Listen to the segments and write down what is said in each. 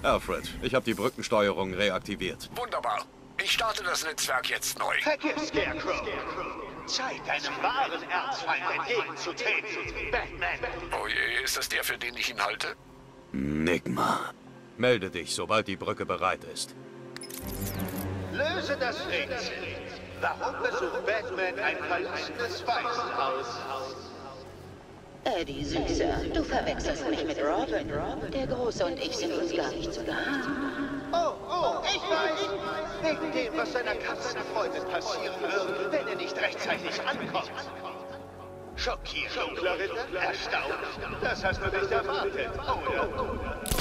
Alfred, ich habe die Brückensteuerung reaktiviert. Wunderbar. Ich starte das Netzwerk jetzt neu. Vergiss Scarecrow. Zeit, deinem wahren Erzfeind entgegenzutreten. Batman. Oh je, ist das der, für den ich ihn halte? Nigma. Melde dich, sobald die Brücke bereit ist. Löse das Rätsel. Warum besucht Batman ein verlassenes Waisenhaus? Eddie, Süßer, du verwechselst mich mit Robin. Der Große und ich sind uns gar nicht so geheim. Oh, ich weiß. Wegen dem, was seiner Katzenfreundin passieren wird, wenn er nicht rechtzeitig ankommt. Schockiert, dunkler Ritter? Erstaunt? Das hast du nicht erwartet, oder?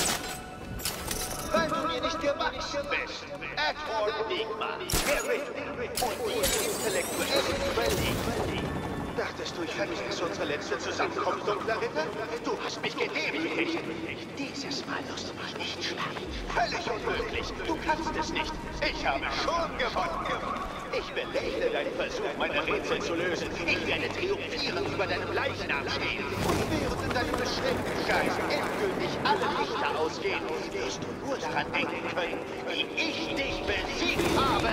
Weil du mir nicht gewachsen bist. Edward Nigma, der Ritter und die intellektuelle Überlegen. Dachtest du, ich vergesse unsere letzte Zusammenkunft, dunkler Ritter? Du hast mich gedemütigt. Dieses Mal wirst du mich nicht schlagen. Völlig unmöglich. Du kannst es nicht. Ich habe schon gewonnen. Ich belächle deinen Versuch, meine Rätsel zu lösen. Ich werde triumphierend über deinem Leichnam stehen. Und während in deinem Beschränktengeist endgültig alle Lichter ausgehen, wirst du nur daran denken können, wie ich dich besiegt habe.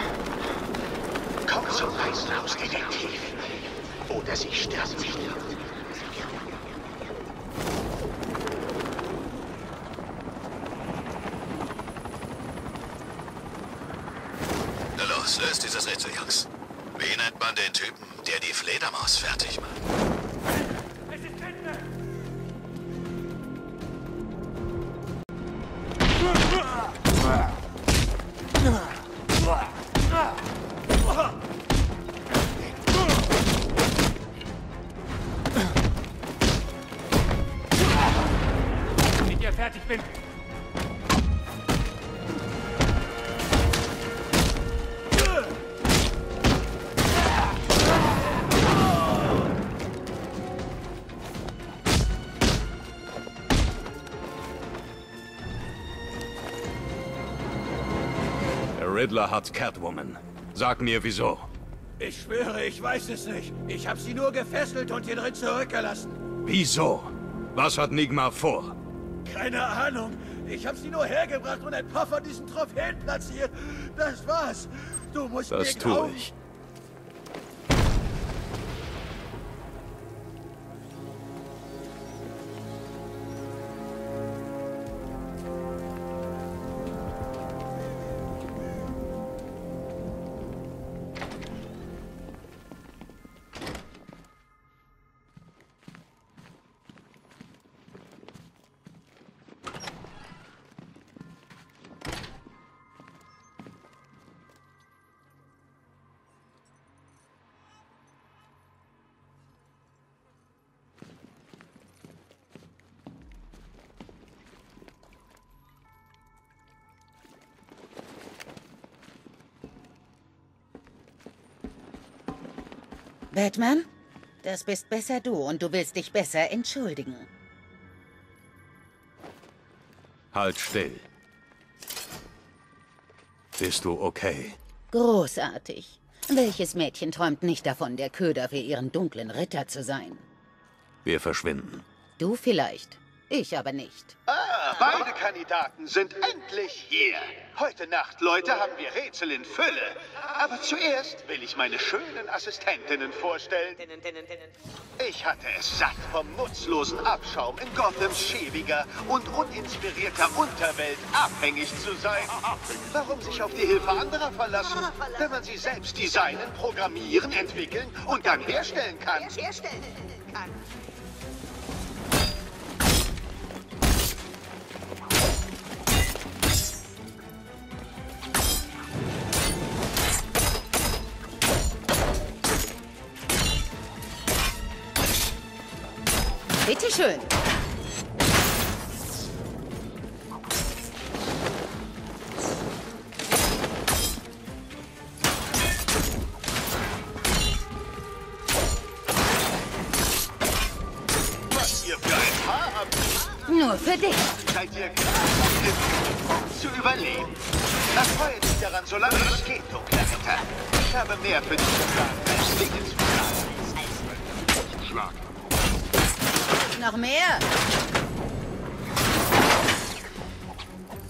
Komm zum Waisenhaus, Detektiv. Oder sie sterben nicht. Na los, löst dieses Rätsel, Jungs. Wie nennt man den Typen, der die Fledermaus fertig macht? Wenn ihr fertig bin. Der Riddler hat Catwoman. Sag mir, wieso. Ich schwöre, ich weiß es nicht. Ich habe sie nur gefesselt und hier drin zurückgelassen. Wieso? Was hat Nigma vor? Keine Ahnung. Ich habe sie nur hergebracht und ein paar von diesen Trophäen platziert. Das war's. Du musst Das mir tue glauben. ich. Batman? Das bist besser du und du willst dich besser entschuldigen. Halt still. Bist du okay? Großartig. Welches Mädchen träumt nicht davon, der Köder für ihren dunklen Ritter zu sein? Wir verschwinden. Du vielleicht. Ich aber nicht. Beide Kandidaten sind endlich hier. Heute Nacht, Leute, haben wir Rätsel in Fülle. Aber zuerst will ich meine schönen Assistentinnen vorstellen. Ich hatte es satt, vom nutzlosen Abschaum in Gothams schäbiger und uninspirierter Unterwelt abhängig zu sein. Warum sich auf die Hilfe anderer verlassen, wenn man sie selbst designen, programmieren, entwickeln und dann herstellen kann? Bitteschön. Was ihr für ein Haar habt, Nur für dich. seid ihr klar, um zu überleben. Erfreue dich daran, solange es geht, dunkler Ritter. Ich habe mehr für dich geplant, als Dinge zu planen. Schlag. Noch mehr?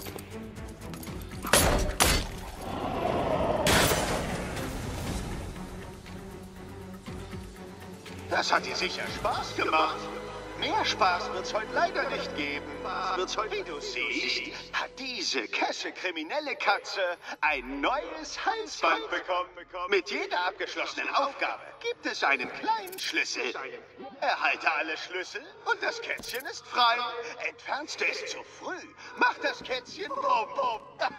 Das hat dir sicher Spaß gemacht. Mehr Spaß wird's heute leider nicht geben. Wie du siehst, hat diese kriminelle Katze ein neues Halsband bekommen. Mit jeder abgeschlossenen Aufgabe gibt es einen kleinen Schlüssel. Erhalte alle Schlüssel und das Kätzchen ist frei. Entfernst du es zu früh, macht das Kätzchen bum bum.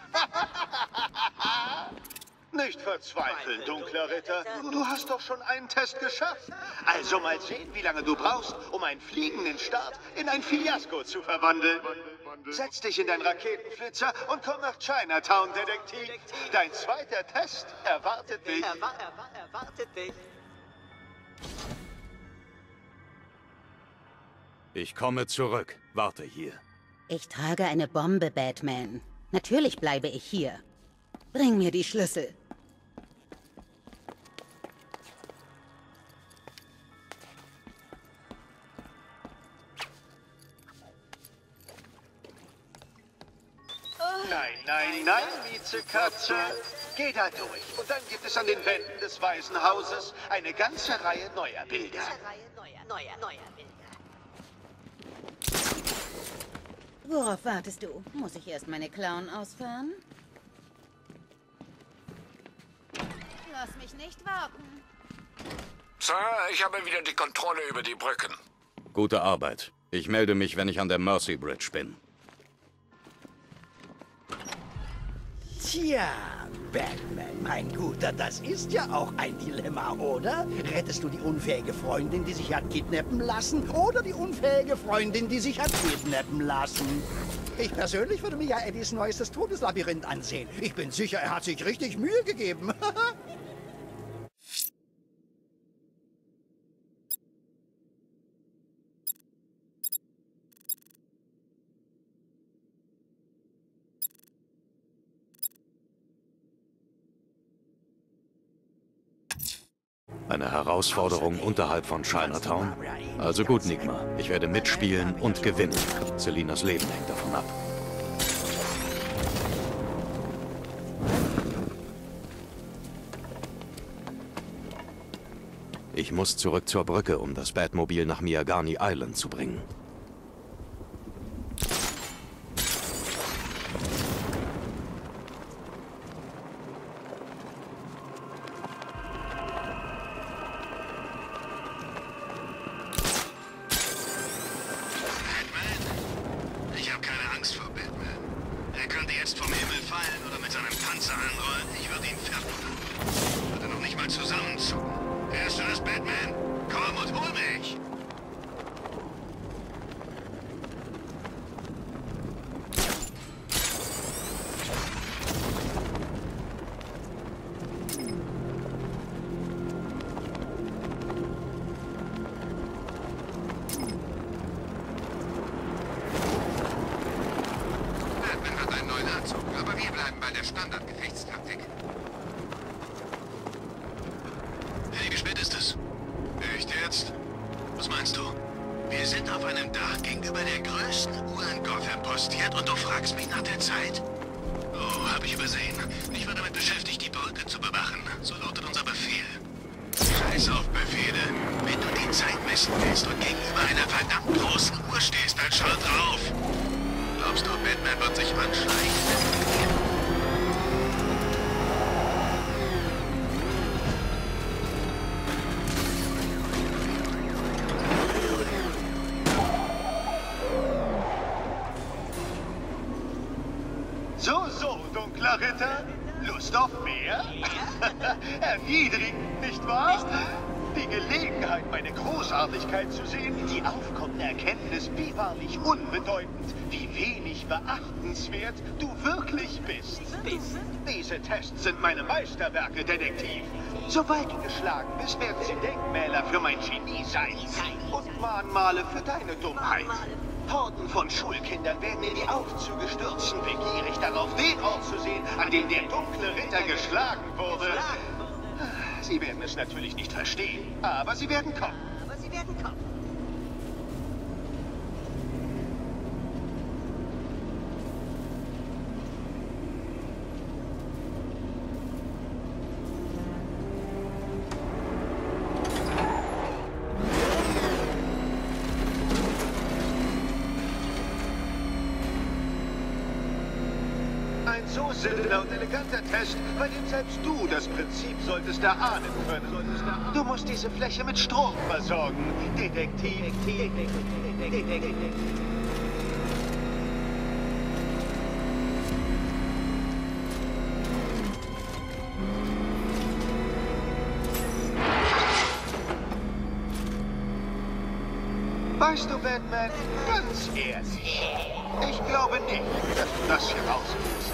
Nicht verzweifeln, dunkler Ritter. Du hast doch schon einen Test geschafft. Also mal sehen, wie lange du brauchst, um einen fliegenden Start in ein Fiasko zu verwandeln. Setz dich in deinen Raketenflitzer und komm nach Chinatown, Detektiv. Dein zweiter Test erwartet dich. Ich komme zurück. Warte hier. Ich trage eine Bombe, Batman. Natürlich bleibe ich hier. Bring mir die Schlüssel. Nein, Vizekatze. Geh da durch. Und dann gibt es an den Wänden des Weißen Hauses eine ganze Reihe neuer Bilder. Worauf wartest du? Muss ich erst meine Klauen ausfahren? Lass mich nicht warten. Sir, ich habe wieder die Kontrolle über die Brücken. Gute Arbeit. Ich melde mich, wenn ich an der Mercy Bridge bin. Tja, Batman, mein Guter, das ist ja auch ein Dilemma, oder? Rettest du die unfähige Freundin, die sich hat kidnappen lassen, oder die unfähige Freundin, die sich hat kidnappen lassen? Ich persönlich würde mir ja Eddies neuestes Todeslabyrinth ansehen. Ich bin sicher, er hat sich richtig Mühe gegeben. Eine Herausforderung unterhalb von Chinatown? Also gut, Nigma. Ich werde mitspielen und gewinnen. Selinas Leben hängt davon ab. Ich muss zurück zur Brücke, um das Batmobil nach Miagani Island zu bringen. Aber wir bleiben bei der Standardgefechtstaktik. Hey, wie spät ist es? Echt jetzt? Was meinst du? Wir sind auf einem Dach gegenüber der größten Uhr in Gotham postiert und du fragst mich nach der Zeit? Oh, habe ich übersehen. Ich war damit beschäftigt, die Brücke zu bewachen. So lautet unser Befehl. Scheiß auf Befehle. Wenn du die Zeit messen willst und gegenüber einer verdammt großen Uhr stehst, dann schau drauf. Glaubst du, Batman wird sich anschleichen? So, dunkler Ritter. Lust auf mehr? Erniedrigend, nicht wahr? Die Gelegenheit, meine Großartigkeit zu sehen, die aufkommende Erkenntnis, wie wahrlich unbedeutend, wie wenig beachtenswert du wirklich bist. Diese Tests sind meine Meisterwerke, Detektiv. Sobald du geschlagen bist, werden sie Denkmäler für mein Genie sein und Mahnmale für deine Dummheit. Horden von Schulkindern werden in die Aufzüge stürzen, begierig darauf, den Ort zu sehen, an dem der dunkle Ritter geschlagen wurde. Sie werden es natürlich nicht verstehen, aber sie werden kommen. ein so simpler und eleganter Test, bei dem selbst du das Prinzip solltest erahnen können. Du musst diese Fläche mit Strom versorgen, Detektiv. Weißt du, Batman, ganz ehrlich, ich glaube nicht, dass du das hier rauskriegst.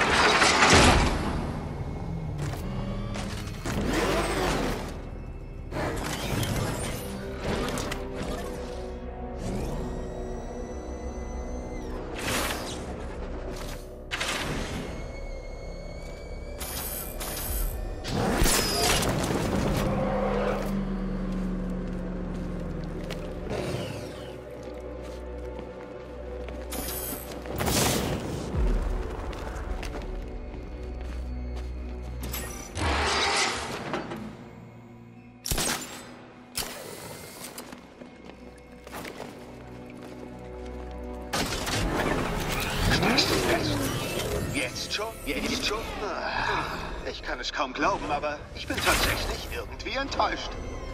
Jetzt schon? Ich kann es kaum glauben, aber ich bin tatsächlich irgendwie enttäuscht.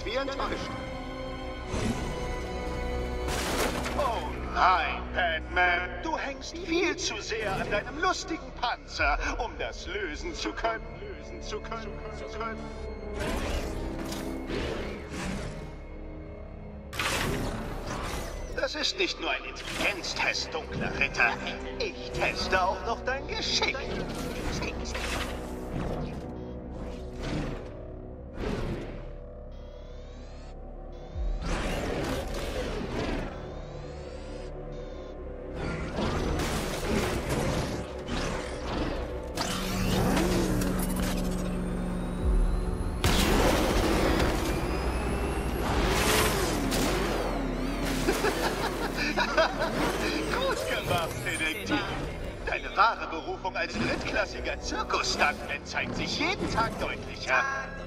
Oh nein, Batman. Du hängst viel zu sehr an deinem lustigen Panzer, um das lösen zu können. Das ist nicht nur ein Intelligenztest, dunkler Ritter. Ich teste auch noch dein Geschick. Deine wahre Berufung als drittklassiger Zirkus-Stuntman zeigt sich jeden Tag deutlicher.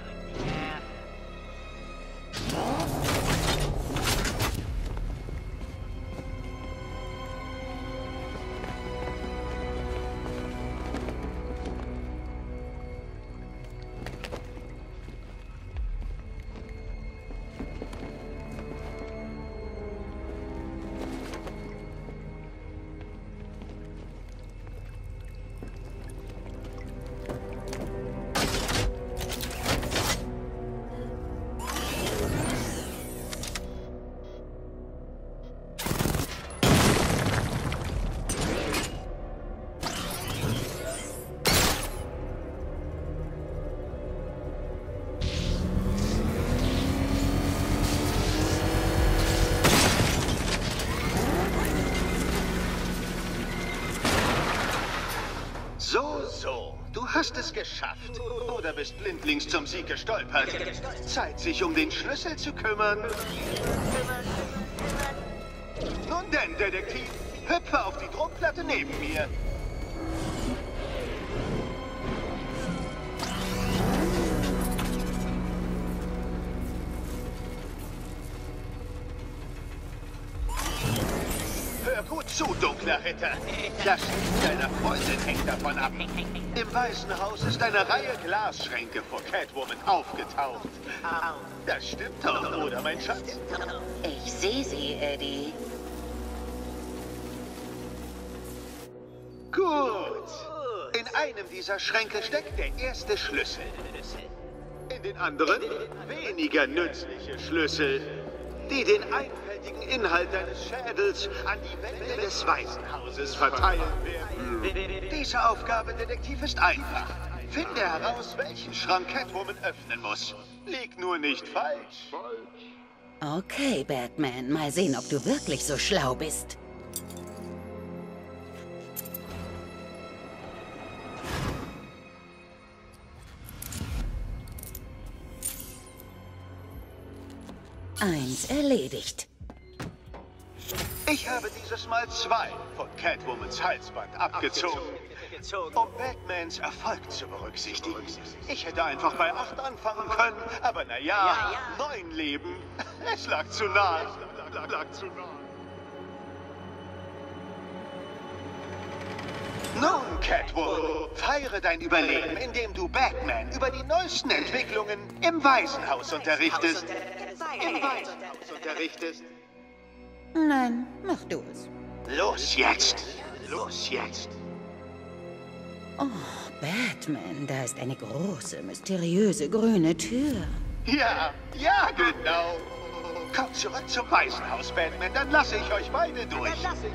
So, du hast es geschafft. Oder bist blindlings zum Sieg gestolpert. Zeit, sich um den Schlüssel zu kümmern. Nun denn, Detektiv, hüpfe auf die Druckplatte neben mir. Hör gut zu, dunkler Ritter. Das Leben deiner Freundin hängt davon ab. Im Weißen Haus ist eine Reihe Glasschränke vor Catwoman aufgetaucht. Das stimmt doch, oder, mein Schatz? Ich sehe sie, Eddie. Gut. In einem dieser Schränke steckt der erste Schlüssel. In den anderen weniger nützliche Schlüssel, die den einfältigen Inhalt deines Schädels an die Wände des Waisenhauses verteilen werden. Diese Aufgabe, Detektiv, ist einfach. Finde heraus, welchen Schrank Catwoman öffnen muss. Lieg nur nicht falsch. Okay, Batman, mal sehen, ob du wirklich so schlau bist. Eins erledigt. Ich habe dieses Mal 2 von Catwomans Halsband abgezogen, um Batmans Erfolg zu berücksichtigen. Ich hätte einfach bei 8 anfangen können, aber naja, 9 Leben, es lag zu nahe. Nun, Catwoman, feiere dein Überleben, indem du Batman über die neuesten Entwicklungen im Waisenhaus unterrichtest. Im Waisenhaus unterrichtest. Nein, mach du es. Los jetzt! Los jetzt! Oh, Batman, da ist eine große, mysteriöse grüne Tür. Ja, ja, genau. Kommt zurück zum Waisenhaus, Batman, dann lasse ich euch beide durch.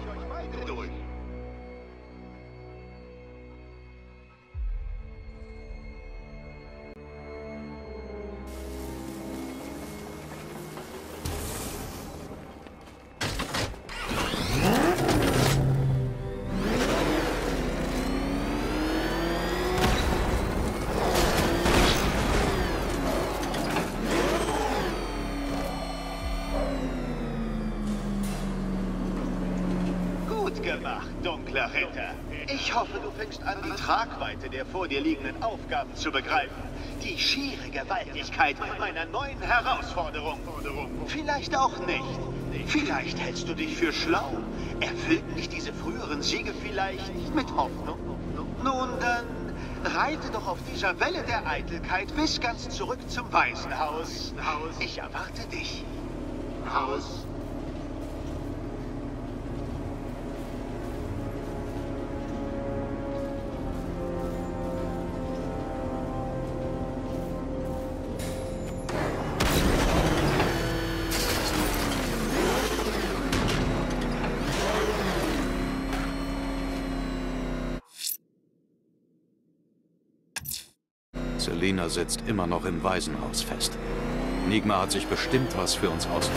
Gemacht, dunkler Ritter. Ich hoffe, du fängst an, die Tragweite der vor dir liegenden Aufgaben zu begreifen. Die schiere Gewaltigkeit meiner neuen Herausforderung. Vielleicht auch nicht. Vielleicht hältst du dich für schlau. Erfüllten dich diese früheren Siege vielleicht mit Hoffnung? Nun, dann reite doch auf dieser Welle der Eitelkeit bis ganz zurück zum Waisenhaus. Ich erwarte dich. Haus. Selina sitzt immer noch im Waisenhaus fest. Nigma hat sich bestimmt was für uns ausgedacht.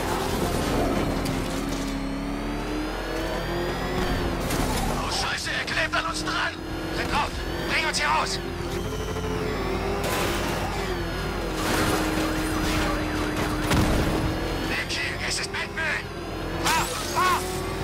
Oh, Scheiße, er klebt an uns dran! Tritt drauf! Bring uns hier raus! Nicky, es ist Batman! Fahr! Fahr!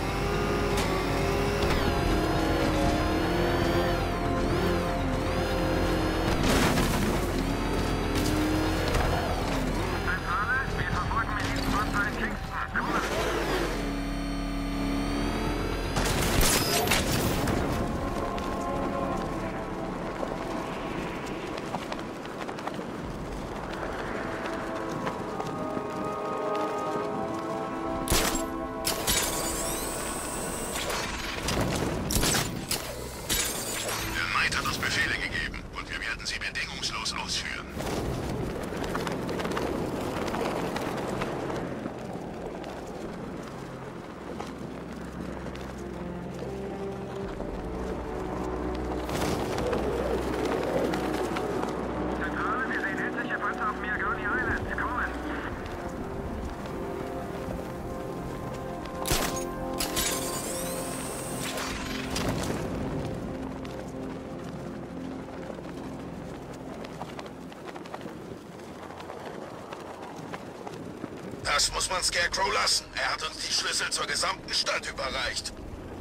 Das muss man Scarecrow lassen. Er hat uns die Schlüssel zur gesamten Stadt überreicht.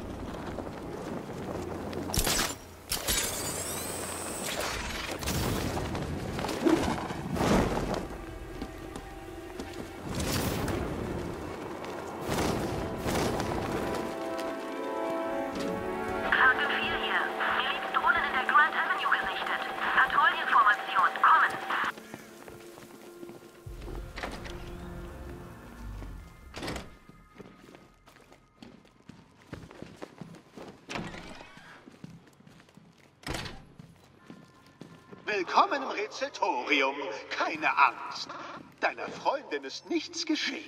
Willkommen im Rätseltorium. Keine Angst. Deiner Freundin ist nichts geschehen.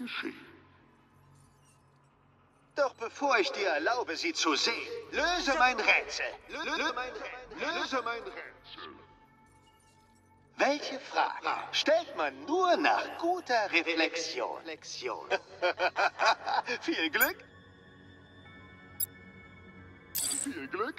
Doch bevor ich dir erlaube, sie zu sehen, löse mein Rätsel. Löse mein Rätsel. Welche Frage stellt man nur nach guter Reflexion? Viel Glück. Viel Glück.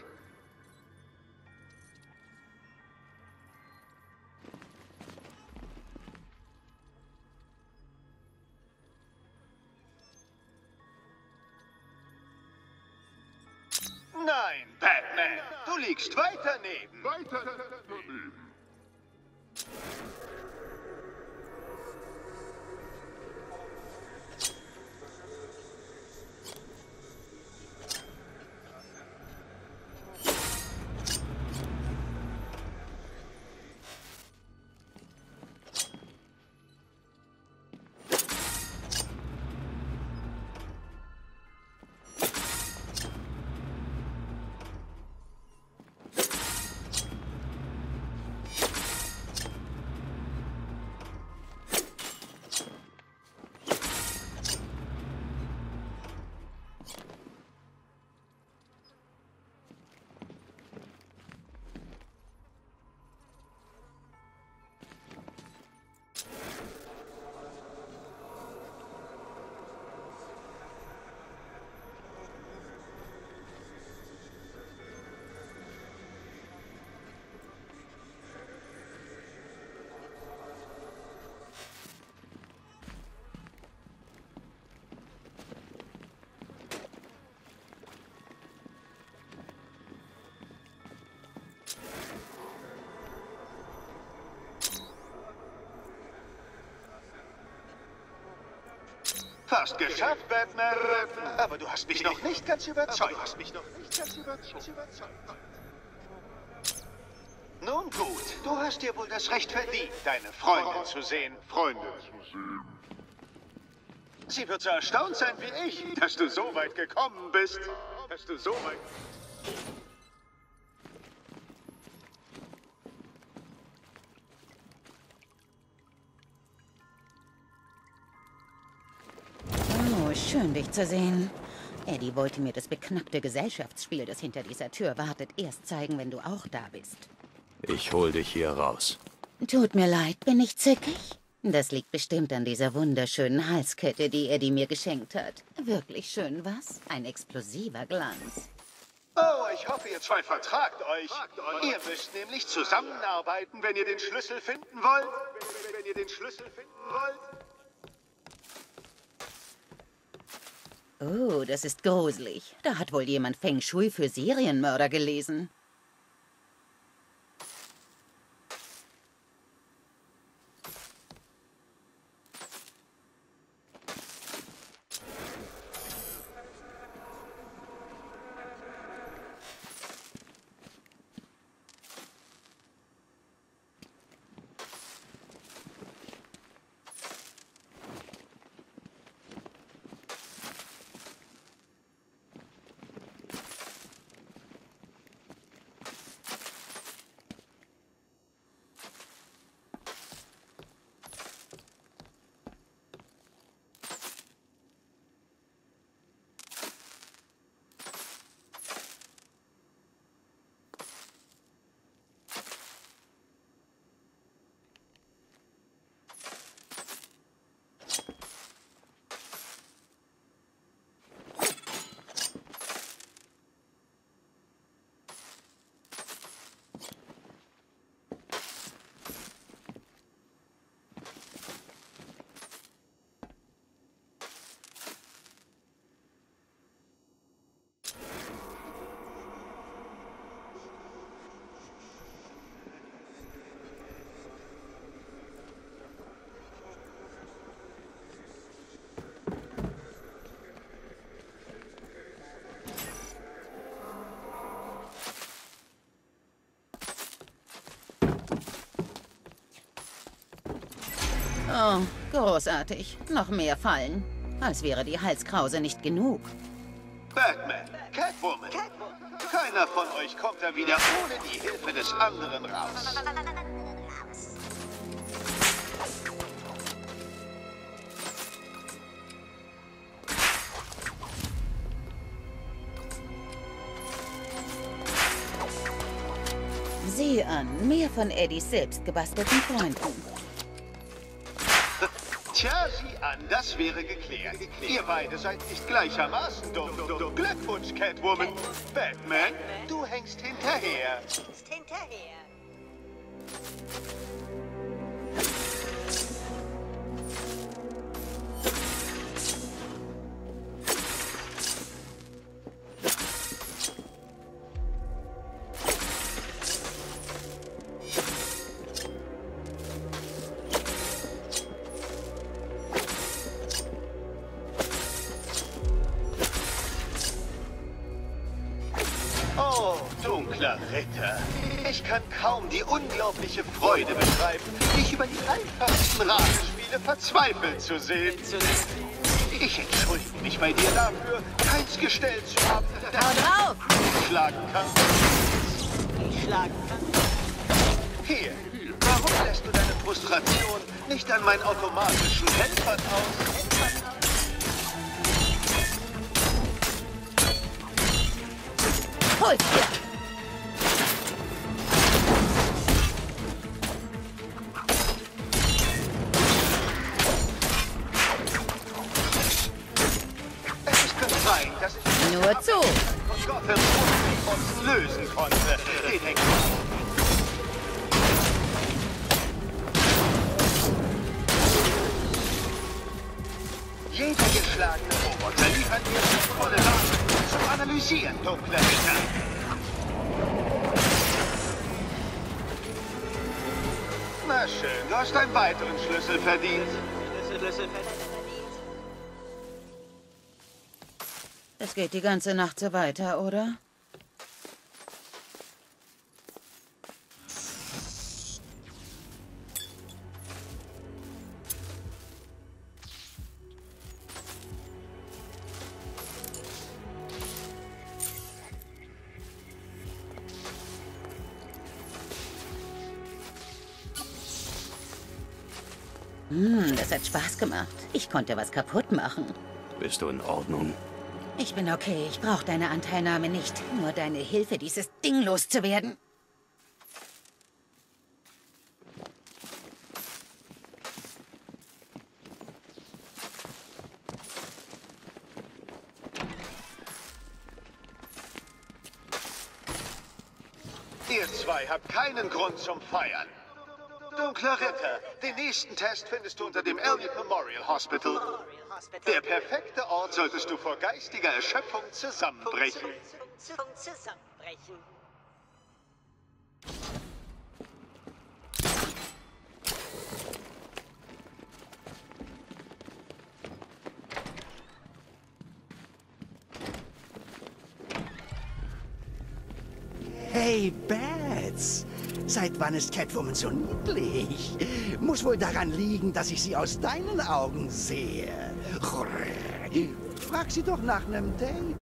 Nein, Batman, du liegst weit daneben. Weiter daneben. Fast geschafft, Batman. Aber du hast mich noch nicht ganz überzeugt. Nun gut, du hast dir wohl das Recht verdient, deine Freundin zu sehen. Sie wird so erstaunt sein wie ich, dass du so weit gekommen bist. Oh, schön, dich zu sehen. Eddie wollte mir das beknackte Gesellschaftsspiel, das hinter dieser Tür wartet, erst zeigen, wenn du auch da bist. Ich hol dich hier raus. Tut mir leid, bin ich zickig? Das liegt bestimmt an dieser wunderschönen Halskette, die Eddie mir geschenkt hat. Wirklich schön, was? Ein explosiver Glanz. Oh, ich hoffe, ihr zwei vertragt euch. Ihr müsst nämlich zusammenarbeiten, wenn ihr den Schlüssel finden wollt. Oh, das ist gruselig. Da hat wohl jemand Feng Shui für Serienmörder gelesen. Oh, großartig. Noch mehr Fallen. Als wäre die Halskrause nicht genug. Batman, Catwoman. Keiner von euch kommt da wieder ohne die Hilfe des anderen raus. Sieh an, mehr von Eddies selbst gebastelten Freunden. Tja, sieh an, das wäre geklärt. Ihr beide seid nicht gleichermaßen dumm. Glückwunsch, Catwoman. Batman, du hängst hinterher. Oh, dunkler Ritter. Ich kann kaum die unglaubliche Freude beschreiben, dich über die einfachsten Ratespiele verzweifelt zu sehen. Ich entschuldige mich bei dir dafür, keins gestellt zu haben, das ich schlagen kann. Hier, warum lässt du deine Frustration nicht an meinen automatischen Helfern aus? Hol's dir! Es ist befreiend, dass ich Nur zu! von Gotham uns lösen konnte. Den Heck. Jeder geschlagene Roboter liefert dir volle Daten zum Analysieren, dunkler Ritter. Na schön, du hast einen weiteren Schlüssel verdient. Das geht die ganze Nacht so weiter, oder? Das hat Spaß gemacht. Ich konnte was kaputt machen. Bist du in Ordnung? Ich bin okay. Ich brauche deine Anteilnahme nicht. Nur deine Hilfe, dieses Ding loszuwerden. Ihr zwei habt keinen Grund zum Feiern. Dunkler Ritter, den nächsten Test findest du unter dem Elliot Memorial Hospital. Der perfekte Ort, solltest du vor geistiger Erschöpfung zusammenbrechen. Hey, Bats! Seit wann ist Catwoman so niedlich? Muss wohl daran liegen, dass ich sie aus deinen Augen sehe. Frag sie doch nach einem Date.